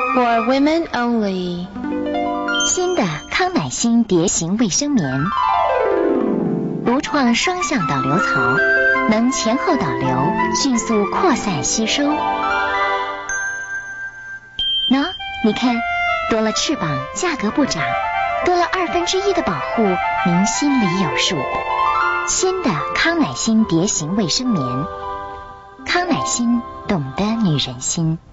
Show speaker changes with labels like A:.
A: For women only。
B: 新的康乃馨蝶形卫生棉，独创双向导流槽，能前后导流，迅速扩散吸收。喏，你看，多了翅膀，价格不涨，多了1/2的保护，您心里有数。新的康乃馨蝶形卫生棉，康乃馨懂得女人心。